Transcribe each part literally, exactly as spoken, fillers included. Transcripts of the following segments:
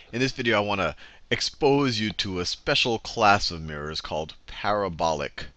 In this video, I want to expose you to a special class of mirrors called parabolic.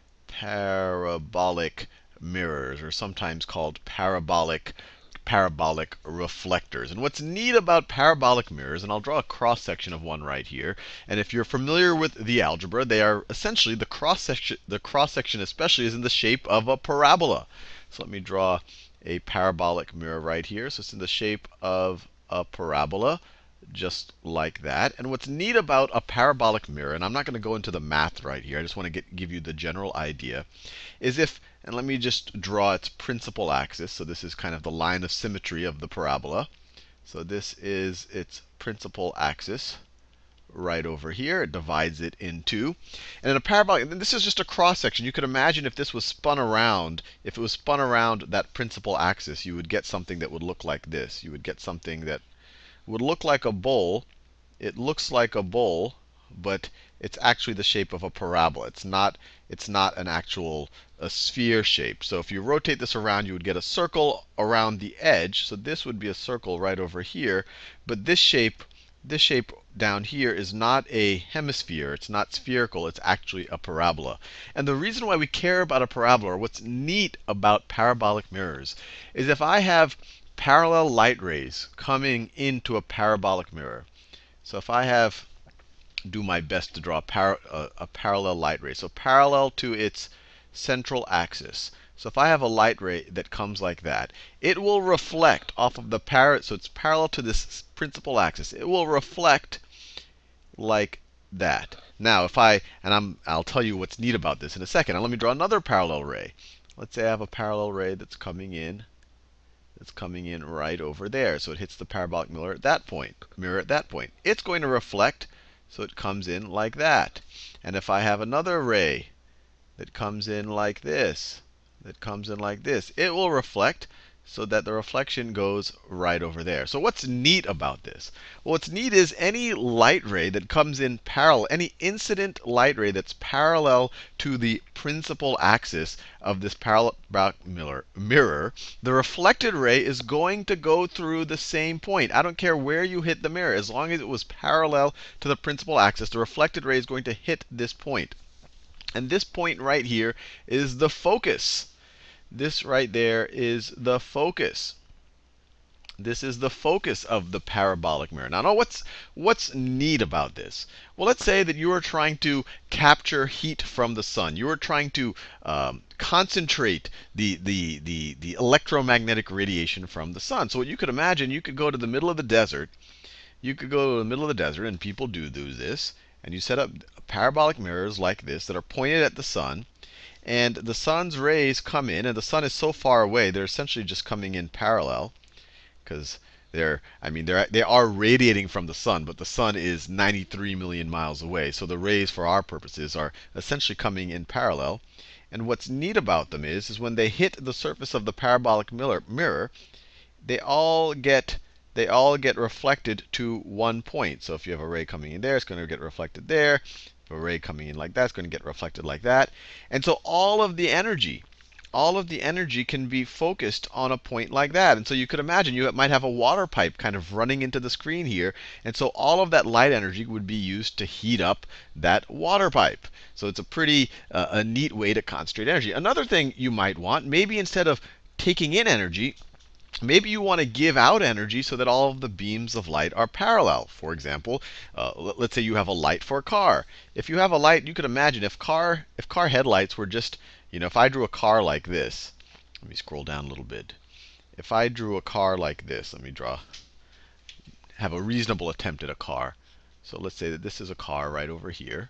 Parabolic mirrors, or sometimes called parabolic parabolic reflectors. And what's neat about parabolic mirrors, and I'll draw a cross section of one right here. And if you're familiar with the algebra, they are essentially the cross section. The cross section, especially, is in the shape of a parabola. So let me draw a parabolic mirror right here. So it's in the shape of a parabola, just like that. And what's neat about a parabolic mirror, and I'm not going to go into the math right here, I just want to get, give you the general idea, is if, and let me just draw its principal axis. So this is kind of the line of symmetry of the parabola. So this is its principal axis right over here. It divides it in two. And in a parabolic, this is just a cross section. You could imagine if this was spun around, if it was spun around that principal axis, you would get something that would look like this. You would get something that would look like a bowl. It looks like a bowl, but it's actually the shape of a parabola. It's not, it's not an actual a sphere shape. So if you rotate this around, you would get a circle around the edge. So this would be a circle right over here. But this shape, this shape down here is not a hemisphere. It's not spherical. It's actually a parabola. And the reason why we care about a parabola, or what's neat about parabolic mirrors, is if I have parallel light rays coming into a parabolic mirror. So if I have, do my best to draw a, par a, a parallel light ray. So parallel to its central axis. So if I have a light ray that comes like that, it will reflect off of the par. So it's parallel to this principal axis. It will reflect like that. Now, if I, and I'm, I'll tell you what's neat about this in a second. Now, let me draw another parallel ray. Let's say I have a parallel ray that's coming in. It's coming in right over there. So it hits the parabolic mirror at that point. Mirror at that point. It's going to reflect, so it comes in like that. And if I have another ray that comes in like this, that comes in like this, it will reflect so that the reflection goes right over there. So what's neat about this? Well, what's neat is any light ray that comes in parallel, any incident light ray that's parallel to the principal axis of this parabolic mirror, the reflected ray is going to go through the same point. I don't care where you hit the mirror. As long as it was parallel to the principal axis, the reflected ray is going to hit this point. And this point right here is the focus. This right there is the focus. This is the focus of the parabolic mirror. Now, what's, what's neat about this? Well, let's say that you are trying to capture heat from the sun. You are trying to um, concentrate the, the, the, the electromagnetic radiation from the sun. So what you could imagine, you could go to the middle of the desert. You could go to the middle of the desert, and people do do this. And you set up parabolic mirrors like this that are pointed at the sun. And the sun's rays come in, and the sun is so far away, they're essentially just coming in parallel. Because they're, I mean, they're, they are radiating from the sun, but the sun is ninety-three million miles away. So the rays, for our purposes, are essentially coming in parallel. And what's neat about them is, is when they hit the surface of the parabolic mirror, they all get they all get reflected to one point. So if you have a ray coming in there, it's going to get reflected there. If a ray coming in like that, it's going to get reflected like that. And so all of the energy, all of the energy can be focused on a point like that. And so you could imagine you might have a water pipe kind of running into the screen here. And so all of that light energy would be used to heat up that water pipe. So it's a pretty uh, a neat way to concentrate energy. Another thing you might want, maybe instead of taking in energy, maybe you want to give out energy so that all of the beams of light are parallel. For example, uh, let's say you have a light for a car. If you have a light, you could imagine if car if car headlights were just, you know, if I drew a car like this. Let me scroll down a little bit. If I drew a car like this, let me draw, have a reasonable attempt at a car. So let's say that this is a car right over here.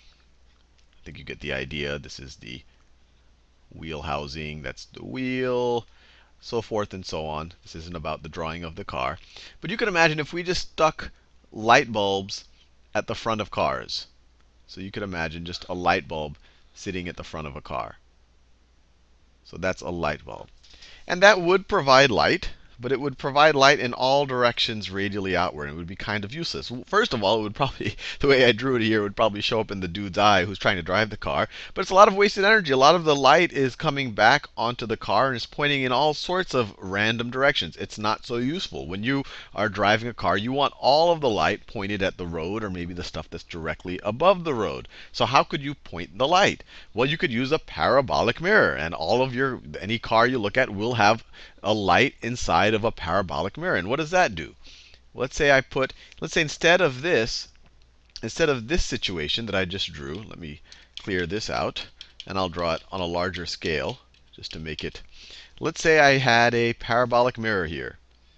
I think you get the idea. This is the wheel housing. That's the wheel. So forth and so on. This isn't about the drawing of the car. But you can imagine if we just stuck light bulbs at the front of cars. So you could imagine just a light bulb sitting at the front of a car. So that's a light bulb. And that would provide light, but it would provide light in all directions radially outward. It would be kind of useless. First of all, it would probably, the way I drew it here, would probably show up in the dude's eye who's trying to drive the car. But it's a lot of wasted energy. A lot of the light is coming back onto the car and is pointing in all sorts of random directions. It's not so useful. When you are driving a car, you want all of the light pointed at the road or maybe the stuff that's directly above the road. So how could you point the light? Well, you could use a parabolic mirror, and all of your any car you look at will have a light inside of a parabolic mirror. And what does that do? Let's say I put, let's say instead of this, instead of this situation that I just drew, let me clear this out, and I'll draw it on a larger scale just to make it. Let's say I had a parabolic mirror here.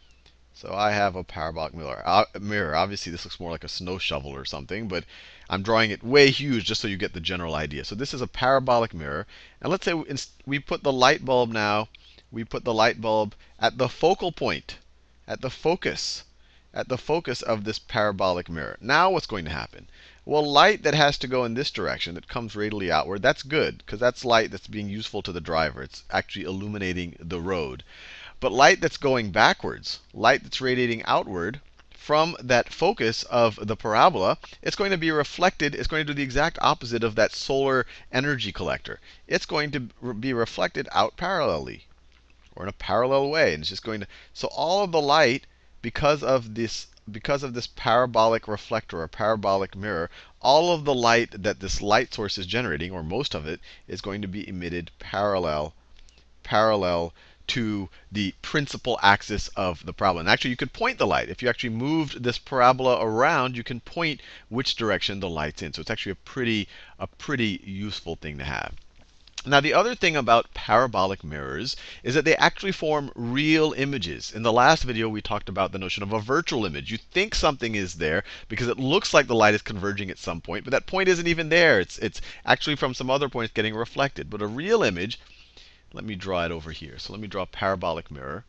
So I have a parabolic mirror. Uh, mirror. Obviously, this looks more like a snow shovel or something, but I'm drawing it way huge just so you get the general idea. So this is a parabolic mirror. And let's say we put the light bulb now, we put the light bulb at the focal point, at the focus, at the focus of this parabolic mirror. Now what's going to happen? Well, light that has to go in this direction, that comes radially outward, that's good, because that's light that's being useful to the driver. It's actually illuminating the road. But light that's going backwards, light that's radiating outward from that focus of the parabola, it's going to be reflected. It's going to do the exact opposite of that solar energy collector. It's going to be reflected out parallelly, or in a parallel way. And it's just going to, so all of the light, because of this, because of this parabolic reflector or parabolic mirror, all of the light that this light source is generating, or most of it, is going to be emitted parallel, parallel to the principal axis of the parabola. And actually, you could point the light. If you actually moved this parabola around, you can point which direction the light's in. So it's actually a pretty, a pretty useful thing to have. Now, the other thing about parabolic mirrors is that they actually form real images. In the last video, we talked about the notion of a virtual image. You think something is there because it looks like the light is converging at some point, but that point isn't even there. It's, it's actually from some other point getting reflected. But a real image, let me draw it over here. So let me draw a parabolic mirror.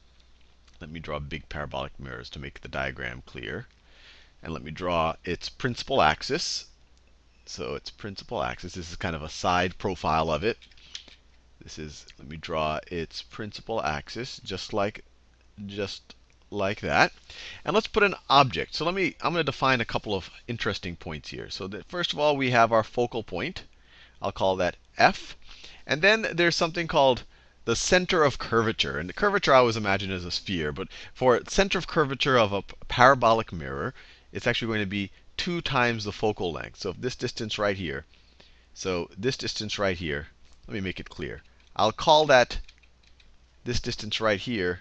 Let me draw big parabolic mirrors to make the diagram clear. And let me draw its principal axis. So its principal axis, this is kind of a side profile of it. This is, let me draw its principal axis just like, just like that. And let's put an object. So let me, I'm going to define a couple of interesting points here. So that first of all, we have our focal point. I'll call that F. And then there's something called the center of curvature. And the curvature I always imagine as a sphere. But for center of curvature of a parabolic mirror, it's actually going to be two times the focal length. So if this distance right here, so this distance right here, let me make it clear. I'll call that, this distance right here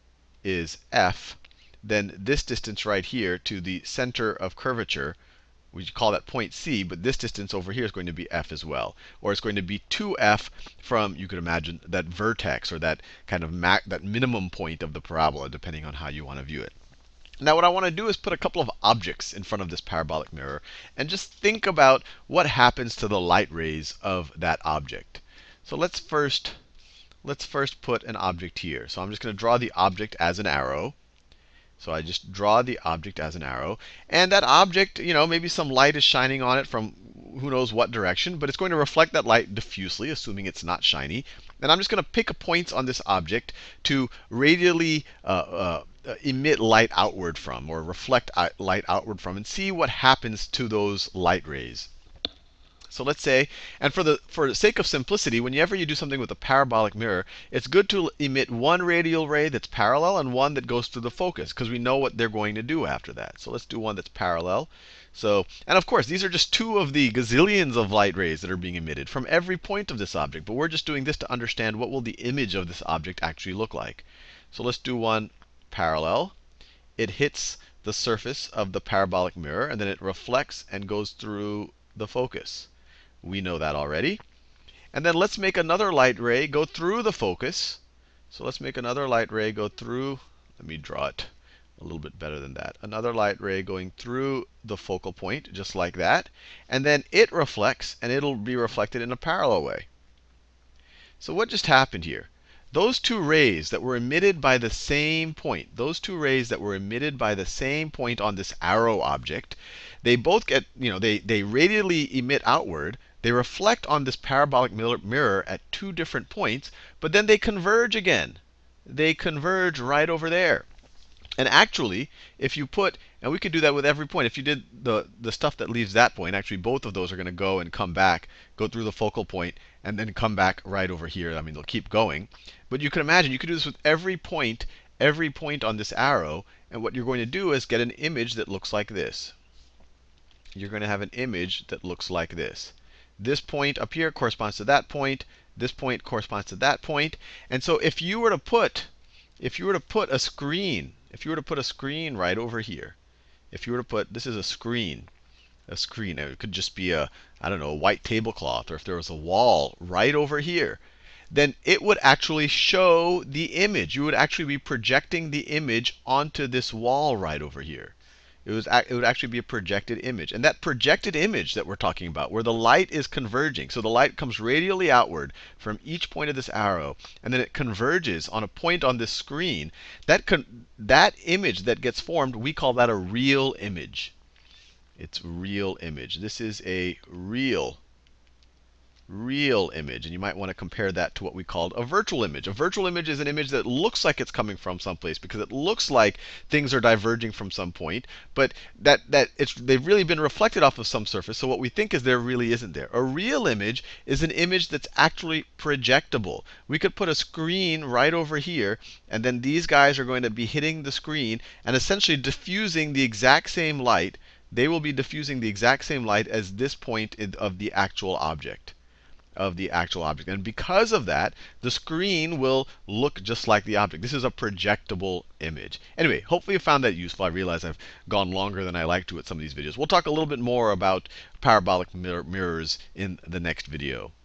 is F. Then this distance right here to the center of curvature, we call that point C, but this distance over here is going to be F as well. Or it's going to be two F from, you could imagine, that vertex, or that kind of mac, that minimum point of the parabola, depending on how you want to view it. Now what I want to do is put a couple of objects in front of this parabolic mirror and just think about what happens to the light rays of that object. So let's first, let's first put an object here. So I'm just going to draw the object as an arrow. So I just draw the object as an arrow. And that object, you know, maybe some light is shining on it from who knows what direction, but it's going to reflect that light diffusely, assuming it's not shiny. And I'm just going to pick points on this object to radially uh, uh, emit light outward from, or reflect light outward from, and see what happens to those light rays. So let's say, and for the for the sake of simplicity, whenever you do something with a parabolic mirror, it's good to emit one radial ray that's parallel and one that goes through the focus, because we know what they're going to do after that. So let's do one that's parallel. So, and of course, these are just two of the gazillions of light rays that are being emitted from every point of this object. But we're just doing this to understand what will the image of this object actually look like. So let's do one parallel. It hits the surface of the parabolic mirror, and then it reflects and goes through the focus. We know that already. And then let's make another light ray go through the focus. So let's make another light ray go through. Let me draw it a little bit better than that. Another light ray going through the focal point, just like that. And then it reflects, and it'll be reflected in a parallel way. So what just happened here? Those two rays that were emitted by the same point, those two rays that were emitted by the same point on this arrow object, they both get, you know, they, they radially emit outward. They reflect on this parabolic mirror at two different points, but then they converge again. they converge right over there. And actually, if you put, and we could do that with every point. If you did the, the stuff that leaves that point, actually both of those are going to go and come back, go through the focal point, and then come back right over here. I mean, they'll keep going. But you can imagine, you could do this with every point, every point on this arrow. And what you're going to do is get an image that looks like this. You're going to have an image that looks like this. This point up here corresponds to that point. This point corresponds to that point. And so if you were to put, if you were to put a screen, if you were to put a screen right over here, if you were to put, this is a screen, a screen. It could just be a, I don't know, a white tablecloth, or if there was a wall right over here, then it would actually show the image. You would actually be projecting the image onto this wall right over here. It, was, it would actually be a projected image. And that projected image that we're talking about, where the light is converging, so the light comes radially outward from each point of this arrow, and then it converges on a point on this screen, that, con that image that gets formed, we call that a real image. It's real image. This is a real real image. And you might want to compare that to what we called a virtual image. A virtual image is an image that looks like it's coming from someplace because it looks like things are diverging from some point, but that, that it's, they've really been reflected off of some surface. So what we think is there really isn't there. A real image is an image that's actually projectable. We could put a screen right over here, and then these guys are going to be hitting the screen and essentially diffusing the exact same light. They will be diffusing the exact same light as this point of the actual object. of the actual object. And because of that, the screen will look just like the object. This is a projectable image. Anyway, hopefully you found that useful. I realize I've gone longer than I like to with some of these videos. We'll talk a little bit more about parabolic mirrors in the next video.